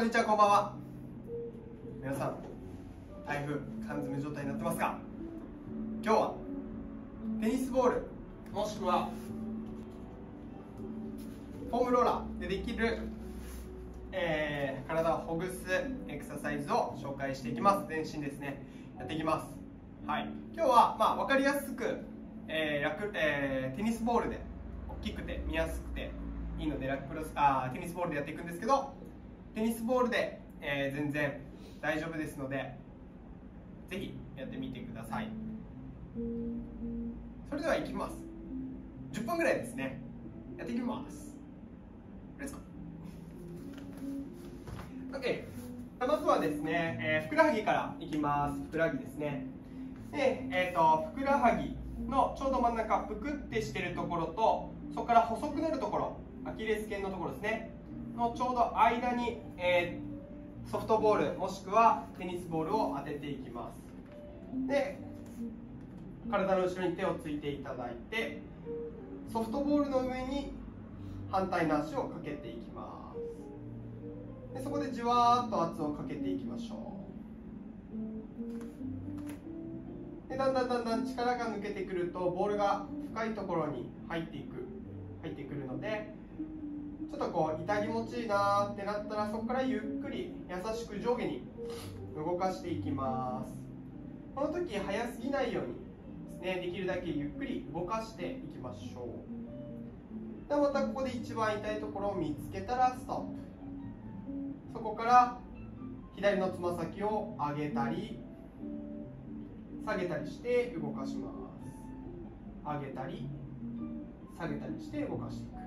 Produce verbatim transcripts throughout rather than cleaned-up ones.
こんにちは、こんばんは。皆さん、台風缶詰状態になってますか？今日はテニスボールもしくはフォームローラーでできる、えー、体をほぐすエクササイズを紹介していきます。全身ですね、やっていきます。はい、今日は、まあ、分かりやすく、えー楽えー、テニスボールで大きくて見やすくていいのでラクロスあテニスボールでやっていくんですけど、テニスボールで、えー、全然大丈夫ですので、ぜひやってみてください。それではいきます。じゅっぷんぐらいですね、やっていきます。レッツゴー。 OK、 まずはですね、えー、ふくらはぎからいきます。ふくらはぎですね。で、えーと、ふくらはぎのちょうど真ん中、ぷくってしてるところと、そこから細くなるところ、アキレス腱のところですねのちょうど間に、えー、ソフトボールもしくはテニスボールを当てていきます。で、体の後ろに手をついていただいて、ソフトボールの上に反対の足をかけていきます。でそこでじわーっと圧をかけていきましょう。でだんだんだんだん力が抜けてくるとボールが深いところに入っていく入ってくるので、ちょっとこう痛気持ちいいなーってなったら、そこからゆっくり優しく上下に動かしていきます。この時速すぎないようにですね、できるだけゆっくり動かしていきましょう。でまたここで一番痛いところを見つけたらストップ。そこから左のつま先を上げたり下げたりして動かします。上げたり下げたりして動かしていく。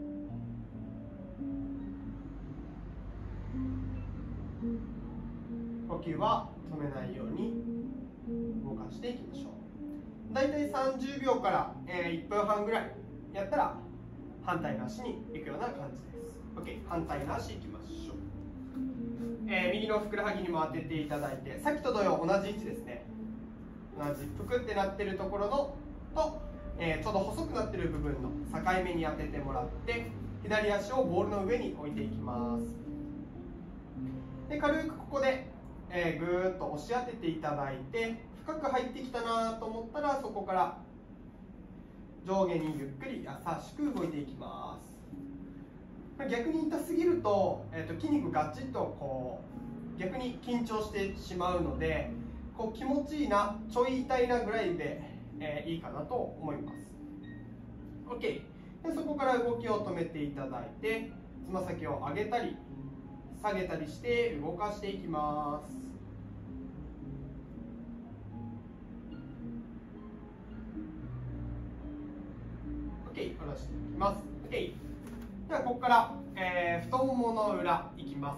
呼吸は止めないように動かしていきましょう。だいたいさんじゅうびょうから、えー、いっぷんはんぐらいやったら反対の足に行くような感じです。 OK、 反対の足いきましょう。えー、右のふくらはぎにも当てていただいて、さっきと同様同じ位置ですね。同じぷくってなってるところのと、えー、ちょうど細くなってる部分の境目に当ててもらって、左足をボールの上に置いていきます。で軽くここで、えー、ぐーっと押し当てていただいて、深く入ってきたなと思ったら、そこから上下にゆっくり優しく動いていきます。逆に痛すぎると、えー、と筋肉ガチッとこう逆に緊張してしまうので、こう気持ちいいな、ちょい痛いなぐらいで、えー、いいかなと思います。 OK でそこから動きを止めていただいて、つま先を上げたり下げたりして動かしていきます。OK、下ろしていきます。 OK、 ではここから、えー、太ももの裏いきます。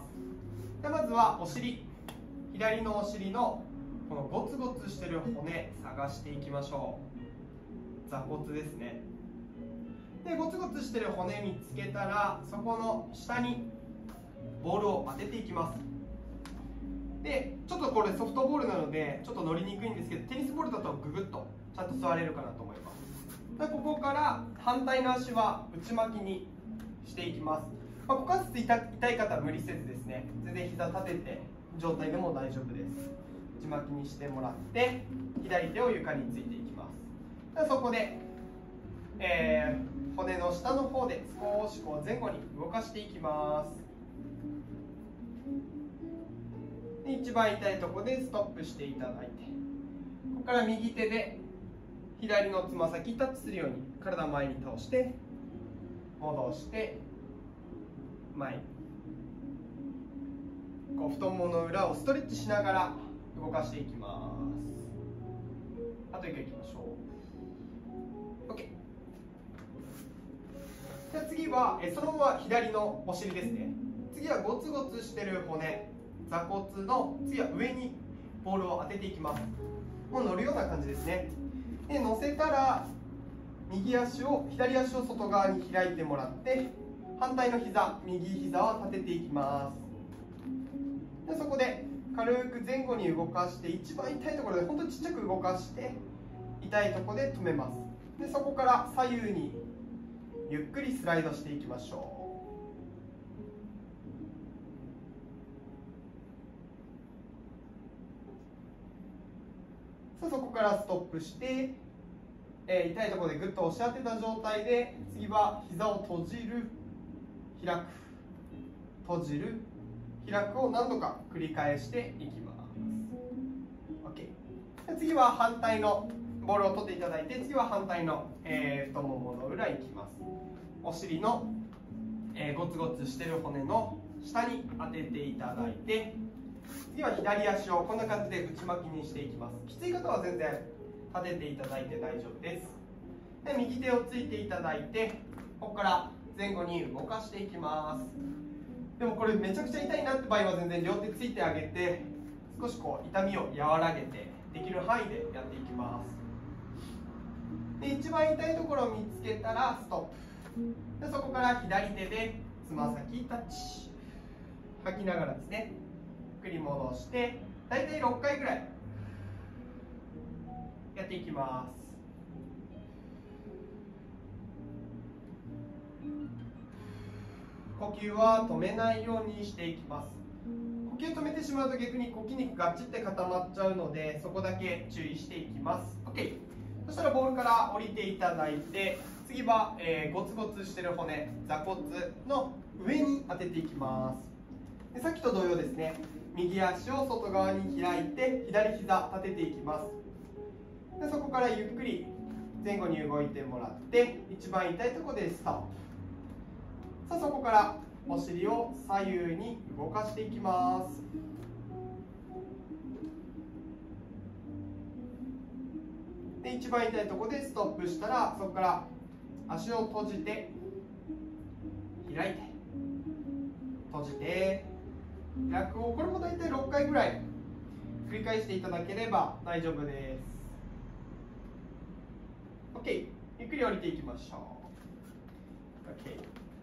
でまずはお尻、左のお尻のこのゴツゴツしてる骨探していきましょう。座骨ですね。でゴツゴツしてる骨見つけたら、そこの下にボールを当てていきます。でちょっとこれソフトボールなのでちょっと乗りにくいんですけど、テニスボールだとググッとちゃんと座れるかなと思います。でここから反対の足は内巻きにしていきます。まあ、股関節痛い方は無理せずですね、全然膝立てて状態でも大丈夫です。内巻きにしてもらって、左手を床についていきます。でそこで、えー、骨の下の方で少しこう前後に動かしていきます。一番痛いところでストップしていただいて、ここから右手で左のつま先タッチするように体前に倒して戻して前に、こう太ももの裏をストレッチしながら動かしていきます。あといっかいいきましょう。 OK、 じゃあ次はえそのまま左のお尻ですね。次はゴツゴツしてる骨、座骨の次は上にボールを当てていきます。もう乗るような感じですね。で乗せたら右足を左足を外側に開いてもらって、反対の膝右膝を立てていきます。でそこで軽く前後に動かして、一番痛いところで本当にちっちゃく動かして、痛いところで止めます。でそこから左右にゆっくりスライドしていきましょさあそこからストップして、えー、痛いところでグッと押し当てた状態で、次は膝を閉じる、開く、閉じる、開くを何度か繰り返していきます。 OK。 次は反対のボールを取っていただいて、次は反対の、えー、太ももの裏いきます。お尻の、えー、ゴツゴツしてる骨の下に当てていただいて、次は左足をこんな感じで内巻きにしていきます。きつい方は全然立てていただいて大丈夫です。で右手をついていただいて、ここから前後に動かしていきます。でもこれめちゃくちゃ痛いなって場合は全然両手ついてあげて、少しこう痛みを和らげてできる範囲でやっていきます。で一番痛いところを見つけたらストップ。でそこから左手でつま先タッチ、吐きながらですね、ゆっくり戻して、だいたいろっかいぐらいやっていきます。呼吸は止めないようにしていきます。呼吸止めてしまうと逆に筋肉がっちって固まっちゃうので、そこだけ注意していきます。 OK。 そしたらボールから降りていただいて、次は、えー、ゴツゴツしてる骨、座骨の上に当てていきます。でさっきと同様ですね、右足を外側に開いて左膝立てていきます。でそこからゆっくり前後に動いてもらって、一番痛いところでストップ。さあそこからお尻を左右に動かしていきます。で一番痛いところでストップしたら、そこから足を閉じて開いて閉じて開くを、これも大体ろっかいぐらい繰り返していただければ大丈夫です。 OK。 ゆっくり降りていきましょう。 OK。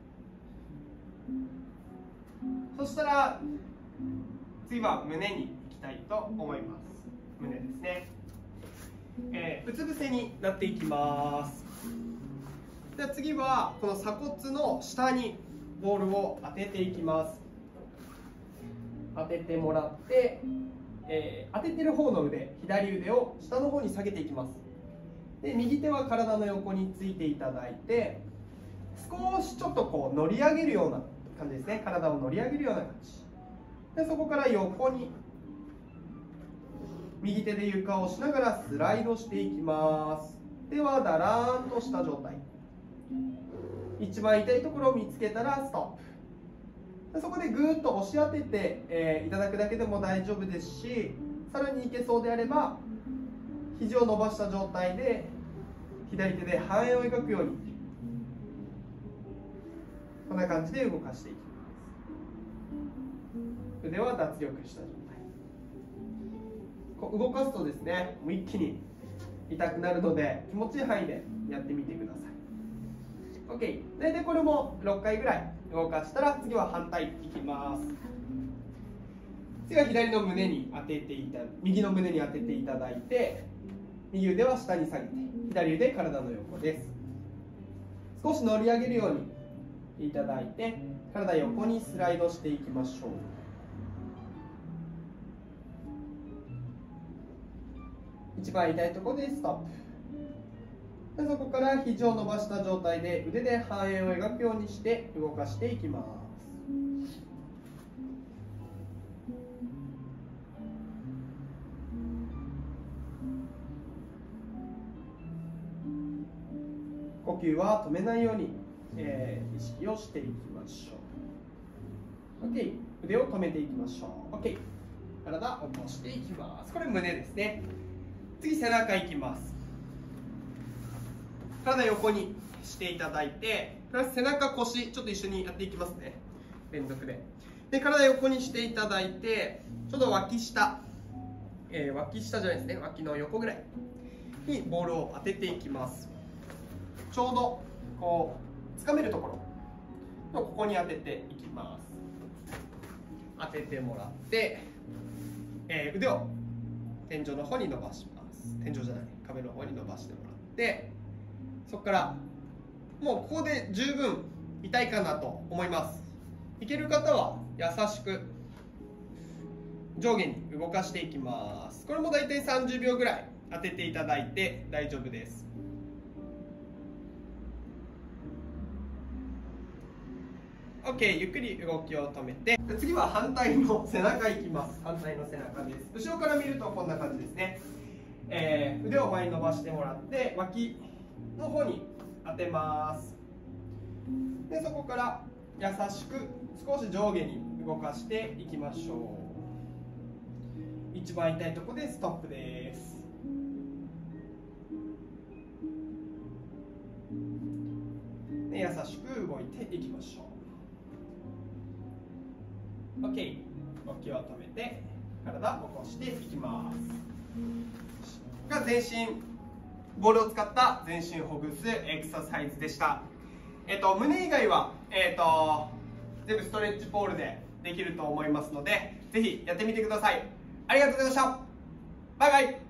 そしたら次は胸に行きたいと思います。胸ですね、えー、うつ伏せになっていきます。では次はこの鎖骨の下にボールを当てていきます。当ててもらって、えー、当ててる方の腕、左腕を下の方に下げていきます。で右手は体の横についていただいて、少しちょっとこう乗り上げるような感じですね。体を乗り上げるような感じで、そこから横に右手で床を押しながらスライドしていきます。ではだらーんとした状態、一番痛いところを見つけたらストップ。でそこでぐーっと押し当てて、えー、いただくだけでも大丈夫ですし、さらにいけそうであれば肘を伸ばした状態で左手で半円を描くように、こんな感じで動かしていきます。腕は脱力した状態。こう動かすとですね、もう一気に痛くなるので、気持ちいい範囲でやってみてください。 OK。 大体これもろっかいぐらい動かしたら、次は反対いきます。次は左の胸に当てていた右の胸に当てていただいて、右腕は下に下げて左腕体の横です。少し乗り上げるようにいただいて、体横にスライドしていきましょう。一番痛いところでストップ。でそこから肘を伸ばした状態で腕で半円を描くようにして動かしていきます。呼吸は止めないように、えー、意識をしていきましょう。 OK。 腕を止めていきましょう。 OK。 体を起こしていきます。これ胸ですね。次背中いきます。体横にしていただいて、プラス背中腰ちょっと一緒にやっていきますね、連続で。で体横にしていただいて、ちょっと脇下、えー、脇下じゃないですね、脇の横ぐらいにボールを当てていきます。ちょうどこう掴めるところのここに当てていきます。当ててもらって、えー、腕を天井の方に伸ばします。天井じゃない、壁の方に伸ばしてもらって、そこからもうここで十分痛いかなと思います。いける方は優しく上下に動かしていきます。これもだいたいさんじゅうびょうぐらい当てていただいて大丈夫です。OK、ゆっくり動きを止めて、次は反対の背中いきます。反対の背中です。後ろから見るとこんな感じですね。えー、腕を前に伸ばしてもらって脇の方に当てます。でそこから優しく少し上下に動かしていきましょう。一番痛いところでストップです。で優しく動いていきましょう。OK、動きを止めて体を起こしていきます。が全身ボールを使った全身ほぐすエクササイズでした。えっと胸以外はえっと全部ストレッチポールでできると思いますので、ぜひやってみてください。ありがとうございました。バイバイ。